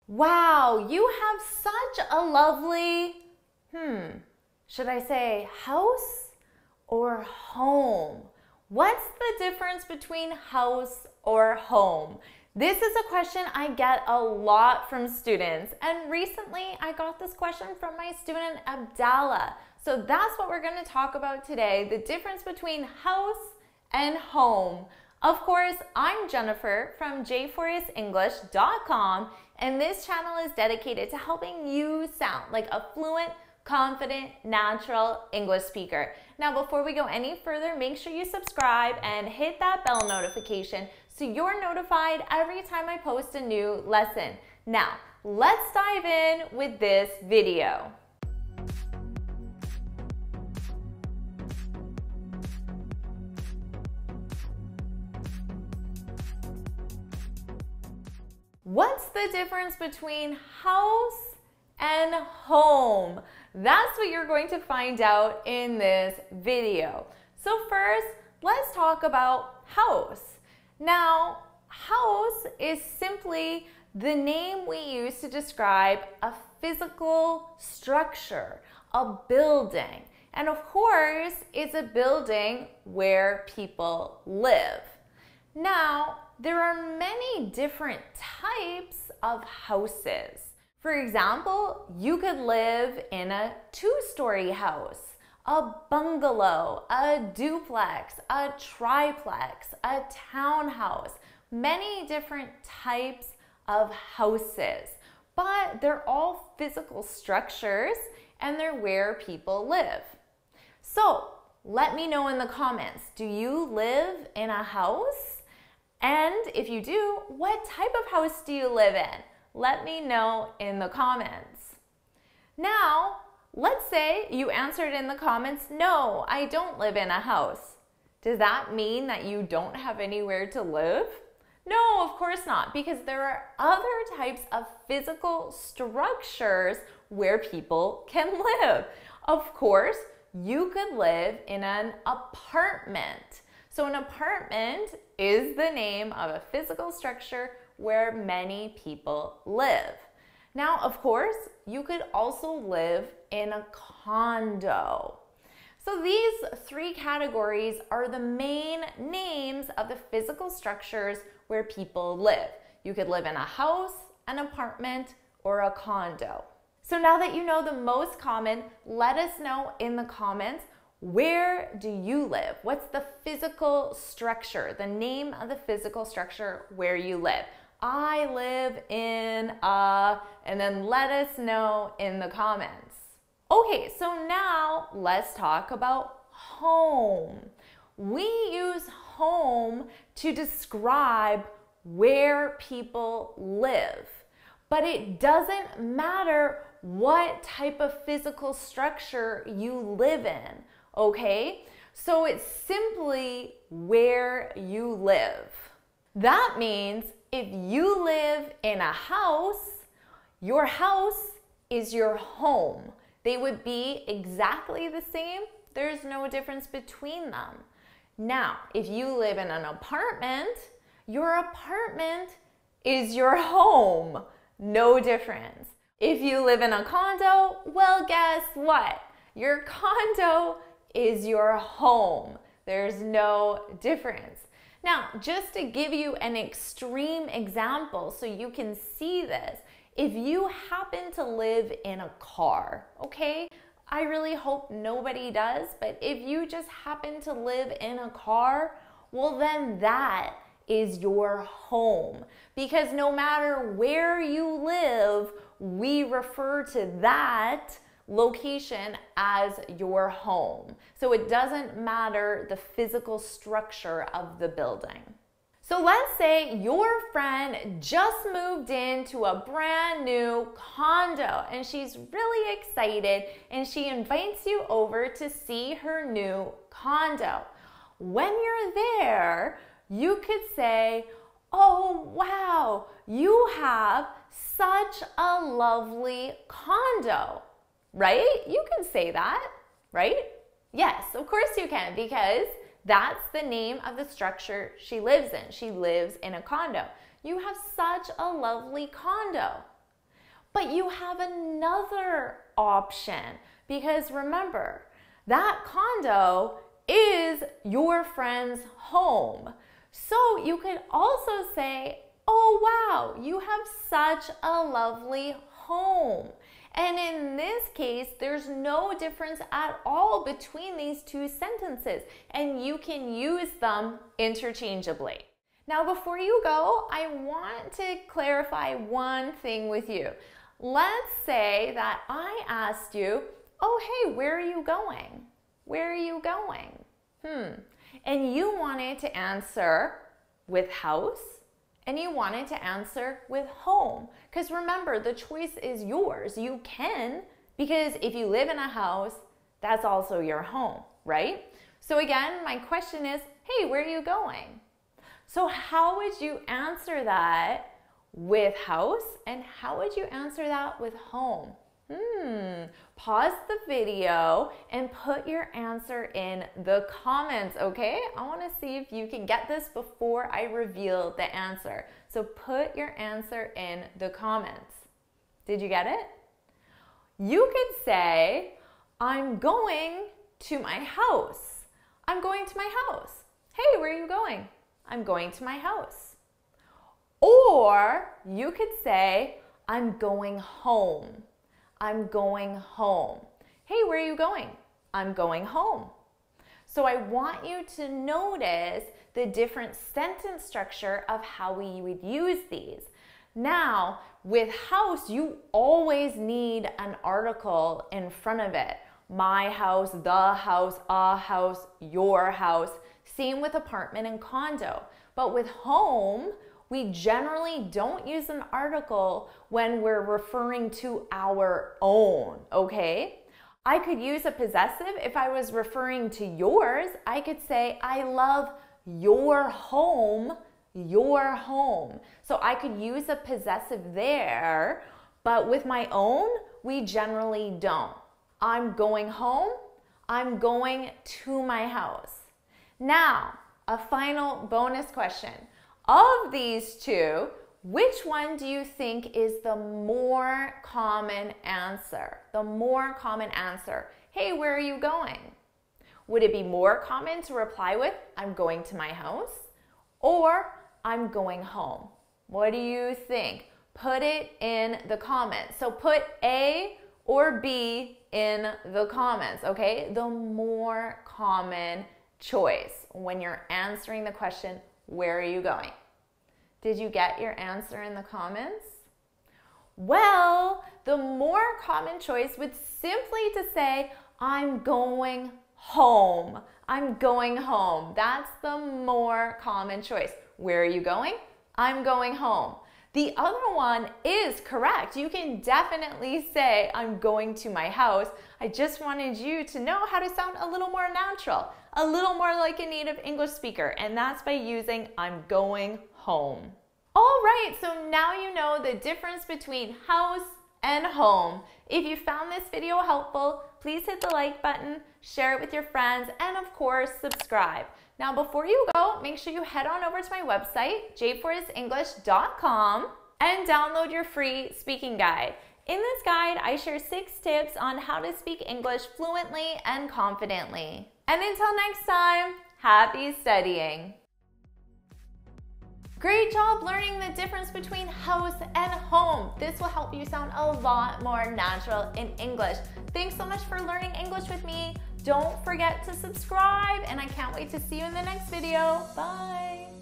Wow, you have such a lovely, should I say house or home? What's the difference between house or home? This is a question I get a lot from students, and recently I got this question from my student Abdallah. So that's what we're going to talk about today, the difference between house and home. Of course, I'm Jennifer from JForrestEnglish.com, and this channel is dedicated to helping you sound like a fluent, confident, natural English speaker. Now, before we go any further, make sure you subscribe and hit that bell notification so you're notified every time I post a new lesson. Now, let's dive in with this video. What's the difference between house and home? That's what you're going to find out in this video. So first, let's talk about house. Now, house is simply the name we use to describe a physical structure, a building. And of course, it's a building where people live. Now, there are many different types of houses. For example, you could live in a two-story house, a bungalow, a duplex, a triplex, a townhouse, many different types of houses. But they're all physical structures and they're where people live. So let me know in the comments, do you live in a house? And if you do, what type of house do you live in? Let me know in the comments. Now, let's say you answered in the comments, no, I don't live in a house. Does that mean that you don't have anywhere to live? No, of course not, because there are other types of physical structures where people can live. Of course, you could live in an apartment. So an apartment is the name of a physical structure where many people live. Now, of course, you could also live in a condo. So these three categories are the main names of the physical structures where people live. You could live in a house, an apartment, or a condo. So now that you know the most common, let us know in the comments, where do you live? What's the physical structure, the name of the physical structure where you live? I live in a, and then let us know in the comments. Okay, so now let's talk about home. We use home to describe where people live, but it doesn't matter what type of physical structure you live in. Okay, so it's simply where you live. That means if you live in a house, your house is your home. They would be exactly the same. There's no difference between them. Now, if you live in an apartment, your apartment is your home. No difference. If you live in a condo, well, guess what? Your condo is your home. There's no difference. Now, just to give you an extreme example so you can see this, if you happen to live in a car, okay? I really hope nobody does, but if you just happen to live in a car, well then that is your home. Because no matter where you live, we refer to that location as your home. So it doesn't matter the physical structure of the building. So let's say your friend just moved into a brand new condo and she's really excited and she invites you over to see her new condo. When you're there, you could say, oh wow, you have such a lovely condo. Right? You can say that, right? Yes, of course you can, because that's the name of the structure she lives in. She lives in a condo. You have such a lovely condo. But you have another option because remember, that condo is your friend's home. So you could also say, oh wow, you have such a lovely home. And in this case, there's no difference at all between these two sentences, and you can use them interchangeably. Now, before you go, I want to clarify one thing with you. Let's say that I asked you, oh, hey, where are you going? Where are you going? And you wanted to answer with house, and you wanted to answer with home. Because remember, the choice is yours. You can, because if you live in a house, that's also your home, right? So again, my question is, hey, where are you going? So how would you answer that with house, and how would you answer that with home? Pause the video and put your answer in the comments, okay? I want to see if you can get this before I reveal the answer. So put your answer in the comments. Did you get it? You could say, I'm going to my house. I'm going to my house. Hey, where are you going? I'm going to my house. Or you could say, I'm going home. I'm going home. Hey, where are you going? I'm going home. So I want you to notice the different sentence structure of how we would use these. Now, with house, you always need an article in front of it. My house, the house, a house, your house. Same with apartment and condo. But with home, we generally don't use an article when we're referring to our own, okay? I could use a possessive if I was referring to yours. I could say, I love your home, your home. So I could use a possessive there, but with my own, we generally don't. I'm going home, I'm going to my house. Now, a final bonus question. Of these two, which one do you think is the more common answer? The more common answer. Hey, where are you going? Would it be more common to reply with, I'm going to my house? Or, I'm going home? What do you think? Put it in the comments. So put A or B in the comments, okay? The more common choice when you're answering the question, where are you going? Did you get your answer in the comments? Well, the more common choice would simply to say, I'm going home. I'm going home. That's the more common choice. Where are you going? I'm going home. The other one is correct. You can definitely say, I'm going to my house. I just wanted you to know how to sound a little more natural, a little more like a native English speaker, and that's by using I'm going home. All right, so now you know the difference between house and home. If you found this video helpful, please hit the like button, share it with your friends, and of course, subscribe. Now, before you go, make sure you head on over to my website, JForrestEnglish.com, and download your free speaking guide. In this guide, I share 6 tips on how to speak English fluently and confidently. And until next time, happy studying! Great job learning the difference between house and home. This will help you sound a lot more natural in English. Thanks so much for learning English with me. Don't forget to subscribe, and I can't wait to see you in the next video. Bye!